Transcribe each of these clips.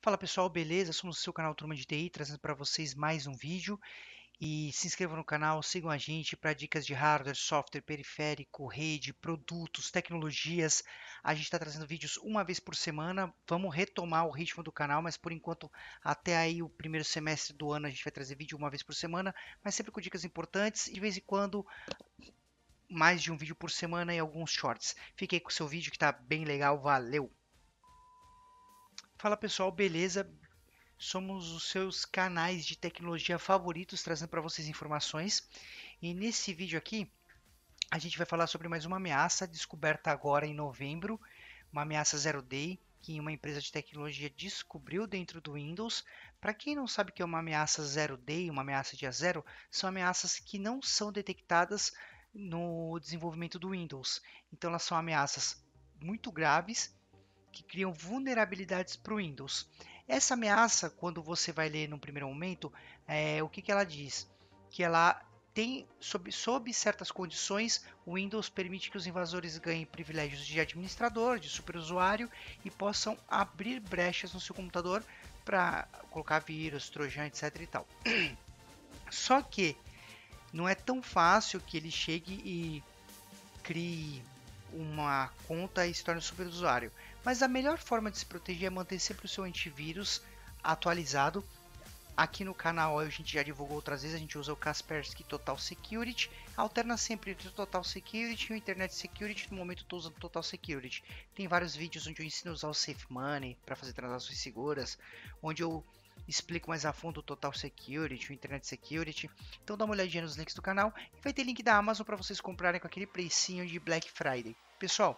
Fala pessoal, beleza? Somos o seu canal Turma de TI, trazendo para vocês mais um vídeo. E se inscrevam no canal, sigam a gente para dicas de hardware, software, periférico, rede, produtos, tecnologias. A gente está trazendo vídeos uma vez por semana. Vamos retomar o ritmo do canal, mas por enquanto, até aí o primeiro semestre do ano, a gente vai trazer vídeo uma vez por semana, mas sempre com dicas importantes e de vez em quando mais de um vídeo por semana e alguns shorts. Fiquei com o seu vídeo que está bem legal, valeu! Fala pessoal, beleza? Somos os seus canais de tecnologia favoritos, trazendo para vocês informações. E nesse vídeo aqui, a gente vai falar sobre mais uma ameaça descoberta agora em novembro, uma ameaça Zero Day, que uma empresa de tecnologia descobriu dentro do Windows. Para quem não sabe o que é uma ameaça Zero Day, uma ameaça dia zero, são ameaças que não são detectadas no desenvolvimento do Windows. Então, elas são ameaças muito graves que criam vulnerabilidades para o Windows. Essa ameaça, quando você vai ler no primeiro momento, o que ela diz? Que ela tem, sob certas condições, o Windows permite que os invasores ganhem privilégios de administrador, de superusuário e possam abrir brechas no seu computador para colocar vírus, trojan, etc e tal. Só que não é tão fácil que ele chegue e crie uma conta e se torne superusuário. Mas a melhor forma de se proteger é manter sempre o seu antivírus atualizado. Aqui no canal a gente já divulgou outras vezes, a gente usa o Kaspersky Total Security, alterna sempre entre o Total Security e o Internet Security. No momento estou usando o Total Security. Tem vários vídeos onde eu ensino a usar o Safe Money para fazer transações seguras, onde eu explico mais a fundo o Total Security, o Internet Security. Então dá uma olhadinha nos links do canal e vai ter link da Amazon para vocês comprarem com aquele precinho de Black Friday. Pessoal,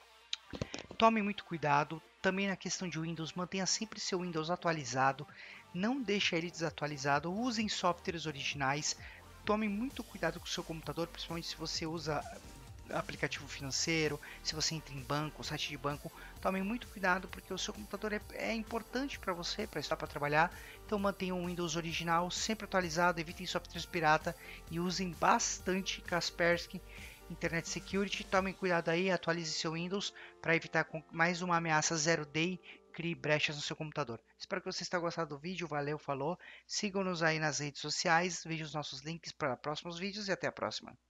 tomem muito cuidado. Também na questão de Windows, mantenha sempre seu Windows atualizado. Não deixe ele desatualizado. Usem softwares originais. Tome muito cuidado com o seu computador, principalmente se você usa aplicativo financeiro, se você entra em banco, site de banco. Tome muito cuidado porque o seu computador é importante para você, para estar para trabalhar. Então mantenha um Windows original, sempre atualizado, evitem softwares pirata e usem bastante Kaspersky Internet Security. Tomem cuidado aí, atualize seu Windows para evitar mais uma ameaça Zero Day crie brechas no seu computador. Espero que vocês tenham gostado do vídeo, valeu, falou. Sigam-nos aí nas redes sociais, vejam os nossos links para próximos vídeos e até a próxima.